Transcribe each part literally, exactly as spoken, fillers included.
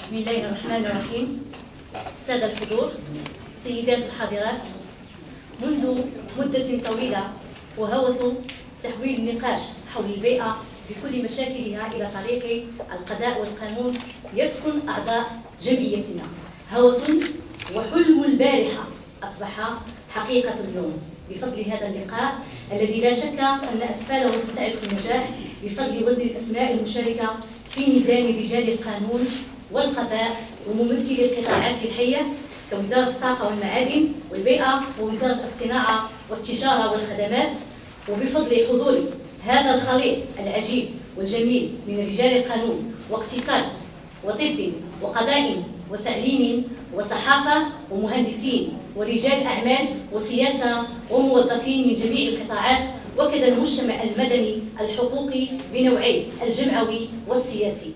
بسم الله الرحمن الرحيم. السادة الحضور، السيدات الحاضرات، منذ مدة طويلة وهوس تحويل النقاش حول البيئة بكل مشاكلها إلى طريق القضاء والقانون يسكن أعضاء جمعيتنا. هوس وحلم البارحة أصبح حقيقة اليوم بفضل هذا اللقاء الذي لا شك أن أسفاله ستعرف النجاح بفضل وزن الأسماء المشاركة في ميزان رجال القانون والقضاء وممثلي القطاعات الحية كوزارة الطاقة والمعادن والبيئة ووزارة الصناعة والتجارة والخدمات. وبفضل حضور هذا الخليط العجيب والجميل من رجال القانون واقتصاد وطب وقضاء وتعليم وصحافة ومهندسين ورجال أعمال وسياسة وموظفين من جميع القطاعات وكذا المجتمع المدني الحقوقي بنوعيه الجمعوي والسياسي.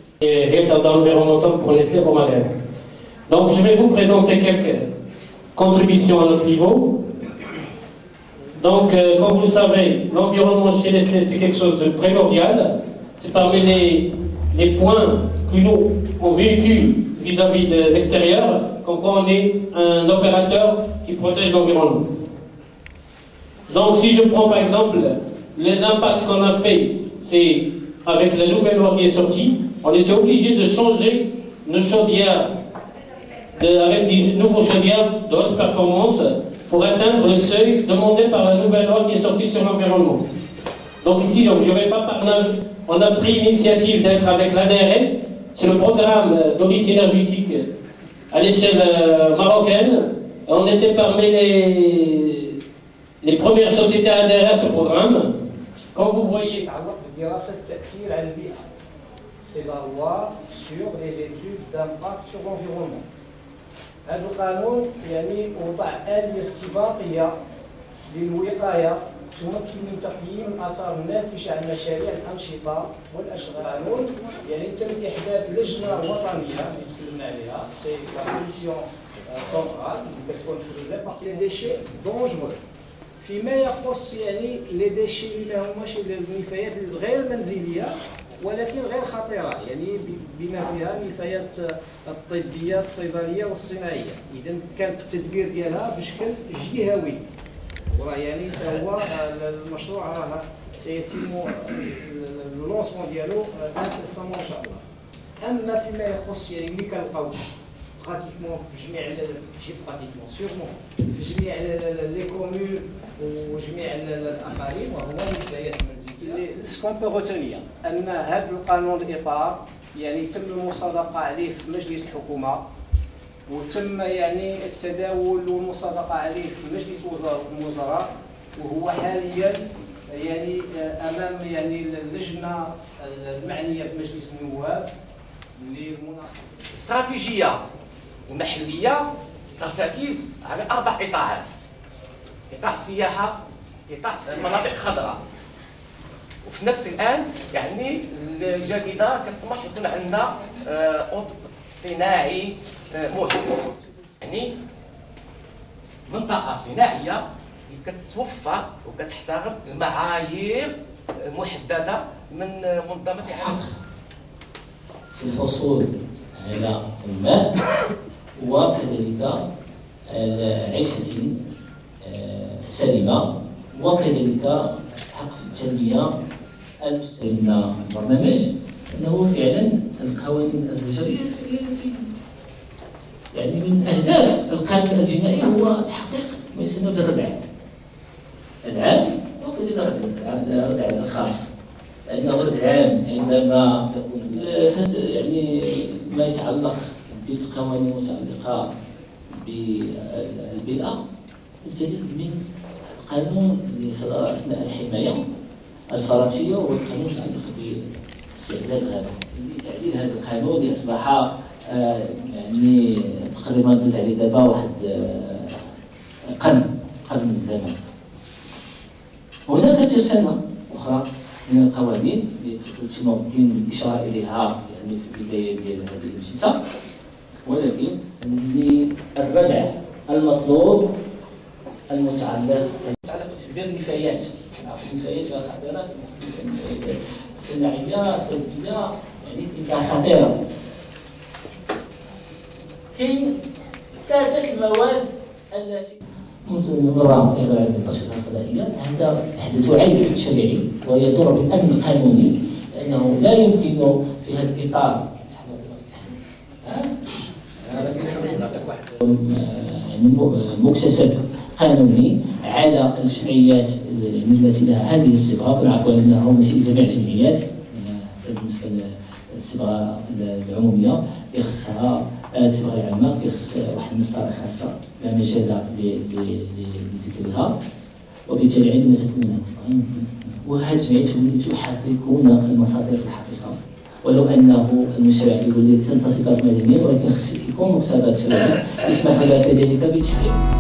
Donc je vais vous présenter quelques contributions à notre niveau. Donc euh, comme vous le savez, l'environnement chez Nestlé c'est quelque chose de primordial. C'est parmi les, les points que nous on véhicule vis-à-vis de l'extérieur, comme quoi on est un opérateur qui protège l'environnement. Donc si je prends par exemple l'impact qu'on a fait, c'est avec la nouvelle loi qui est sortie, on était obligé de changer nos chaudières de, avec des nouveaux chaudières de haute performance pour atteindre le seuil demandé par la nouvelle loi qui est sortie sur l'environnement. Donc ici, donc, je ne vais pas parler, on a pris l'initiative d'être avec l'A D R E, c'est le programme d'audit énergétique à l'échelle marocaine. On était parmi les, les premières sociétés à adhérer à ce programme. Comme vous voyez, c'est la loi sur les études d'impact sur l'environnement. هذا القانون يعني وضع آلية استباقية للوقاية تمكن من تقييم الآثار الناتجة عن مشاريع الأنشطة والأشغال. يعني تم إحداث لجنة وطنية اللي تكلمنا عليها، سي لا كوميسيون سونترال اللي كتكون في لي ديشي دونجورو. فيما يخص يعني لي ديشي اللي هما شي النفايات الغير منزلية ولكن غير خطيرة، يعني بما فيها النفايات الطبية الصيدلية والصناعية. إذا كان التدبير ديالها بشكل جهوي، وراه يعني هو المشروع راه سيتم اللونسمون ديالو انسيسامون ان شاء الله. أما فيما يخص يعني اللي كنلقاو براتيكمون في جميع ماشي براتيكمون سيغمون في جميع لي كومون وجميع الأقاليم وهو النفايات المنزلية. Ce qu'on peut retenir أن هذا القانون الإطار يعني تم المصادقة عليه في مجلس الحكومة وتم يعني التداول والمصادقة عليه في مجلس الوزراء، وهو حاليا يعني أمام يعني اللجنة المعنية بمجلس النواب للمناقشة. استراتيجية محلية ترتكز على أربع قطاعات: قطاع السياحة، قطاع المناطق الخضراء، وفي نفس الآن يعني الجديدة كتطمح يكون عندنا قطب صناعي مهم، يعني منطقة صناعية كتوفر وكتحترم المعايير المحددة من منظمة العالم في الحصول على الماء وكذلك عيشة سليمة وكذلك حق في التنمية المستدامة. البرنامج أنه فعلا القوانين الزجرية التي يعني من أهداف القانون الجنائي هو تحقيق ما يسمى بالردع العام وكذلك الردع الخاص، لأنه الردع العام عندما تكون يعني ما يتعلق بالقوانين المتعلقة بالبيئة يمتلك من القانون اللي صدر أثناء الحماية الفرنسية والقانون المتعلق باستعداد الغابة. تعديل هذا القانون اللي أصبح آه يعني تقريبا دوز عليه دابا واحد آه قرن قرن من الزمن. هناك ترسانة أخرى من القوانين التي نمكن الإشارة إليها يعني في البداية ديال هذه الجلسة، ولكن للردع المطلوب المتعلق بتدبير النفايات. النفايات فيها خطيرة، الصناعية الطبية يعني فيها خطيرة. كاين ثلاثه المواد التي مرة أيضا عن الأنشطة الفضائية. هذا أحدث عيب شرعي ويضر بالأمن القانوني، لأنه لا يمكن في هذا الإطار يعني مكتسب قانوني على الجمعيات التي لها هذه الصبغة. عفوا أنه ماشي جميع الجمعيات، بالنسبة للصبغة العمومية يخصها الصبغة العامة يخص واحد المسطرة خاصة لا مجال لذكرها، وبالتالي عندما تكون هذه الصبغة وهذه الجمعيات تولي تحركون المصادر في الحقيقة، ولو أنه المشروع يقول لك تنتصف مدنيا، ولكن خص يكون مقتضى شرعي يسمح لها كذلك بتحريك.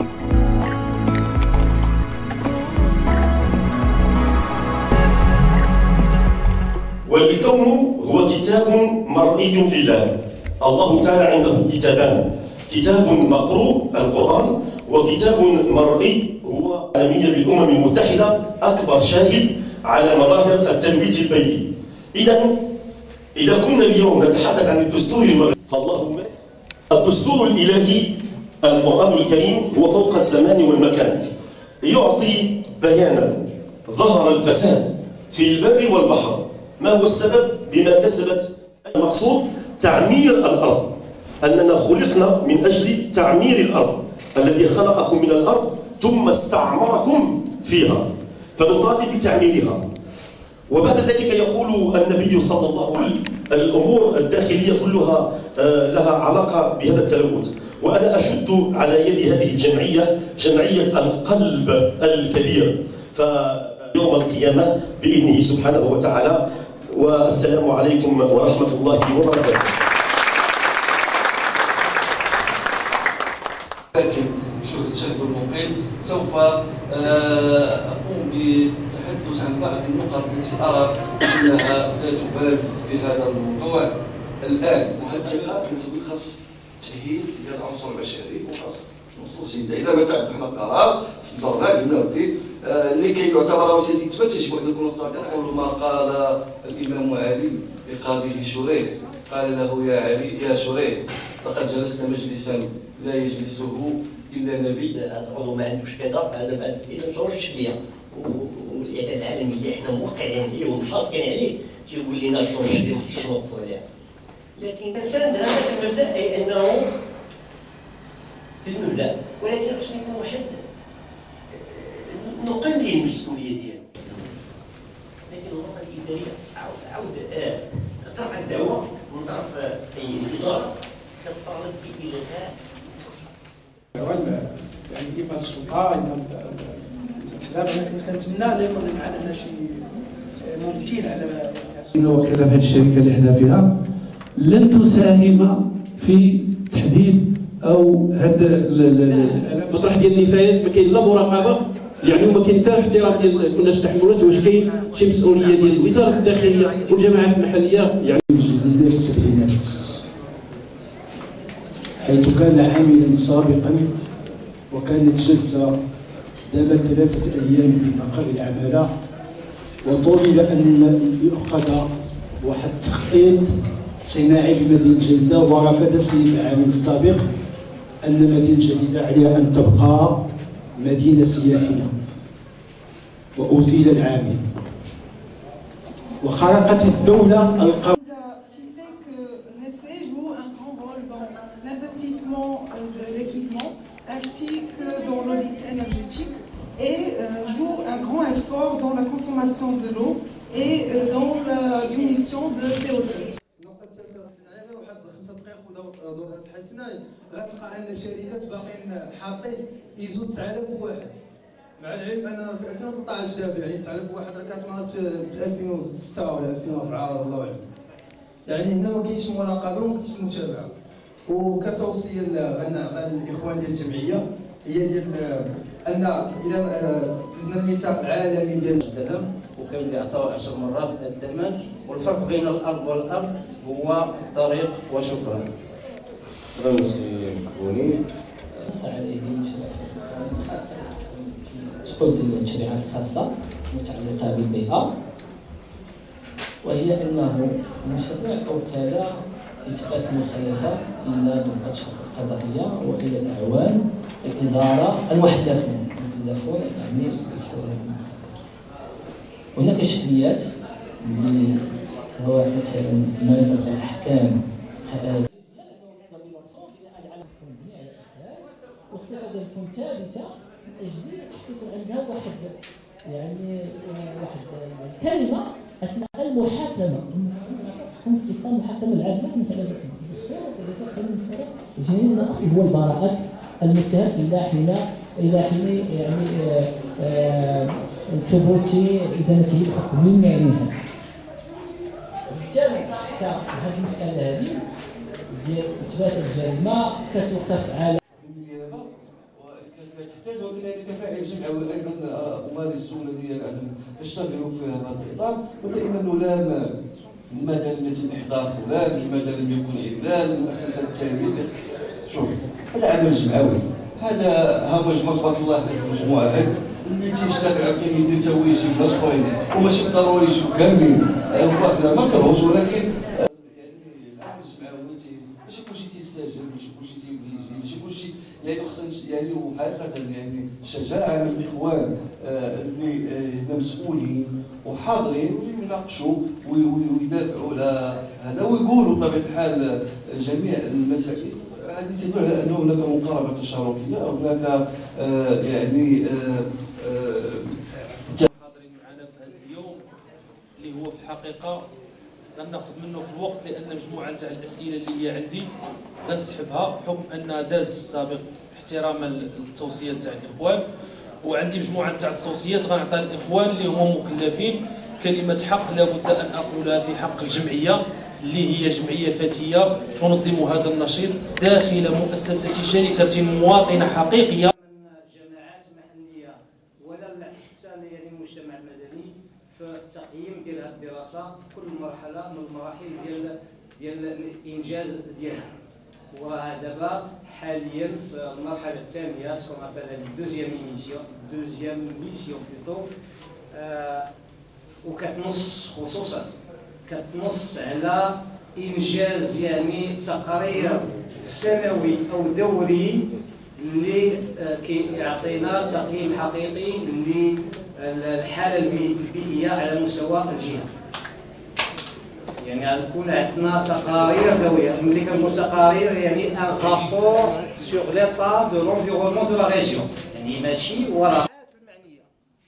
والكون هو كتاب مرئي لله. الله تعالى عنده كتابان، كتاب مقروء القرآن، وكتاب مرئي هو العالمية بالأمم المتحدة أكبر شاهد على مظاهر التلويث البيئي. إذا إذا كنا اليوم نتحدث عن الدستور المغربي فالله الدستور الإلهي القرآن الكريم هو فوق الزمان والمكان، يعطي بيانا ظهر الفساد في البر والبحر. ما هو السبب؟ بما كسبت. المقصود تعمير الأرض، أننا خلقنا من أجل تعمير الأرض، الذي خلقكم من الأرض ثم استعمركم فيها، فنطالب بتعميرها. وبعد ذلك يقول النبي صلى الله عليه وسلم الأمور الداخلية كلها لها علاقة بهذا التلوث. وأنا أشد على يد هذه الجمعية، جمعية القلب الكبير، فيوم القيامة بإذنه سبحانه وتعالى. والسلام عليكم ورحمة الله وبركاته. لكن شهد المقيم سوف أقوم بالتحدث عن بعض النقط التي أرى أنها لا تبال في هذا الموضوع الآن. وهذا التقييم خاص تأهيل ديال العنصر البشري وخاص نصوص جديدة. إذا ما تعبنا قرار صدرنا قلنا ودي لكي يعتبر وسيلة إثبات يجب أن نكون صادقين. ما قال الإمام علي لقاضيه شريح، قال له يا علي يا شريح لقد جلسنا مجلسا لا يجلسه إلا نبي. هذا العضو ما عندوش كذا، هذا ما إذا ما صورش ليا. والإعلان العالمي اللي حنا موقعين عليه ومصادقين عليه تيقول لنا صورش ليا ما خصناش نوقفوا عليها. لكن كنساند هذا المبدأ أي أنه في المبدأ، ولكن خصنا يكون واحد نقلل المسؤولية ديالو. لكن الغرفة الإدارية عاود عاود ترفع الدعوة من طرف أي إدارة كتطالب بإلغاء يعني إما السلطة إما الأحزاب. كنت كنتمنى أن يكون معنا شي ممثل على وكالة في هذه الشركة اللي حنا فيها لن تساهم في تحديد أو هذا المطرح ديال النفايات. ما كاين لا مراقبة يعني وما كاين حتى احترام ديال كناش تحملات. واش كاين شي مسؤوليه ديال وزاره الداخليه والجماعات المحليه؟ يعني الجديدة في السبعينات، حيث كان عاملا سابقا وكانت جلسه دامت ثلاثه ايام في مقر العماله، وطلب ان يؤخذ واحد التخطيط صناعي لمدينه جديده، ورفض السيد العامل السابق ان مدينه جديده عليها ان تبقى مدينة سياحية، وأزيل العامل وخرقت الدولة القوم. Nestlé joue un grand rôle dans l'investissement de l'équipement ainsi que dans l'audit énergétique et joue un grand effort dans la consommation de l'eau et dans la diminution de C O deux. غتلقى ان الشركات باقيين حاطين ايزو تسعة آلاف وواحد، مع العلم اننا في ألفين وثلاثطاش دابا يعني تسعة آلاف وواحد كانت مرات في ألفين وستة ولا ألفين وأربعة والله اعلم. يعني هنا ما كاينش مراقبه وما كاينش متابعه. وكتوصيه للاخوان ديال الجمعيه هي ديال ان اذا دزنا الميثاق العالمي ديال الدمج، وكاين اللي عطاو عشر مرات الدمج، والفرق بين الارض والارض هو الطريق. وشكرا. رمسي بوني عليه خاصة تقود التشريعات الخاصة متعلقة بالبيئة، وهي أنه مشروع الوكالة إثبات المخالفة إلى نقطة الشرطة القضائية وإلى الأعوان الإدارة المحلفون المحلفون يعني بتحرير المخدر. هناك شكليات سواء مثلا ما الأحكام والصيغه ديال تكون ثابته من اجل يكون عندها واحد يعني واحد الكلمه اثناء المحاكمه تكون في اطار المحاكمه العادله مساله الدستور وكذلك قانون الصوره جاي الاصل هو البراءه المتهم الى حين الى حين يعني ثبوت ادانته بحكم من يعنيها. وبالتالي حتى هذه المساله هذه ديال اثبات الجريمه كتوقف على تحتاج الى كفاءه جمعويه ايضا امارس الذين تشتغلوا في هذا الاطار، ودائما نلام لماذا لم يتم احضار فلان، لماذا لم يكن اعلان المؤسسه التاليه. شوف هذا عمل جمعوي، هذا ها مجموعه تبارك الله هذه المجموعه هذه اللي تيشتغل عاوتاني يدير تا هو يجيب ناس اخرين وماشي بالضروره يجيو كاملين، هو ما كرهوش ولكن العمل الجمعوي ماشي كلشي تيستاجر، ماشي كلشي تيبغي يجي، ماشي كلشي يعني خصنا يعني وحقيقه يعني الشجاعه من الاخوان اللي مسؤولين وحاضرين ويناقشوا ويدافعوا على هذا ويقولوا بطبيعه الحال جميع المسائل. هذه تدل على انه هناك مقاربه تشاركيه، هناك آه يعني حاضرين معنا في هذا اليوم اللي هو في الحقيقه غناخذ منه في الوقت، لان مجموعه تاع الاسئله اللي هي عندي غنسحبها بحكم انها داز في السابق احتراما للتوصيات تاع الاخوان، وعندي مجموعه تاع التوصيات غنعطيها للاخوان اللي هما مكلفين. كلمه حق لابد ان اقولها في حق الجمعيه اللي هي جمعيه فتيه تنظم هذا النشيط داخل مؤسسه شركه مواطنه حقيقيه. من جماعات محليه ولا حتى يعني المجتمع المدني في التقييم ديال هذه الدراسه في كل مرحله من المراحل ديال ديال الانجاز ديالها. ودابا حاليا في المرحله الثانيه سون ابل دوزيام ميسيون دوزيام ميسيون بلوتو وكتنص خصوصا كتنص على انجاز يعني تقرير سنوي او دوري اللي كيعطينا تقييم حقيقي للحاله البيئيه على مستوى الجهه. يعني غتكون عندنا تقارير دوريه، ملي كنقول تقارير يعني ان رابور سور ليطا دو لونفيرونمون دو لا ريجيون، يعني ماشي وراء المعنيه.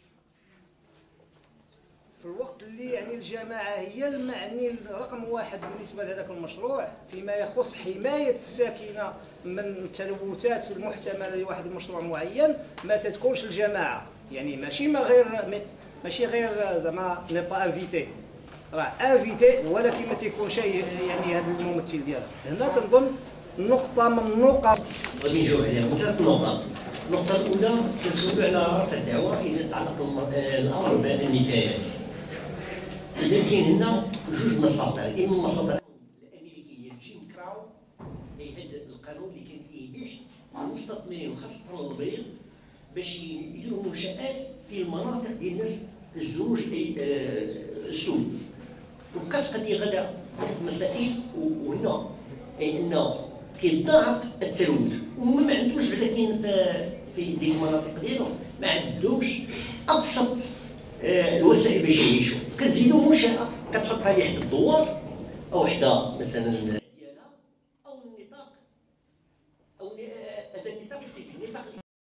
في الوقت اللي يعني الجماعه هي المعني رقم واحد بالنسبه لهذاك المشروع فيما يخص حمايه الساكنه من التلوثات المحتمله لواحد المشروع معين، ما تتكونش الجماعه يعني ماشي ما غير ماشي غير زعما ني با انفيتي، راه انفيتي ولكن ما تيكونش يعني هذا الممثل ديالها. هنا تنظن نقطه من النقط غادي نجاوب عليها ثلاث نقط. النقطه الاولى كنسولوا على رفع الدعوه الى يتعلق الامر بالنفايات. اذا كاين هنا جوج مصادر، اما المصادر الامريكيه جيم كراو اي هذا القانون اللي كان كيبيح للمستثمرين وخاصه البيض باش يديروا منشات في المناطق ديال الناس الزروج اي السود. وبقات القضيه غدا مسائل وهنا اي انه كيتضاعف التلوث وهما ما عندهمش بعدا كاين في في ديك المناطق ديالهم ما عندهمش ابسط آه الوسائل باش يعيشوا. كتزيدوا منشاه كتحطها لي حدا الدوار او حدا مثلا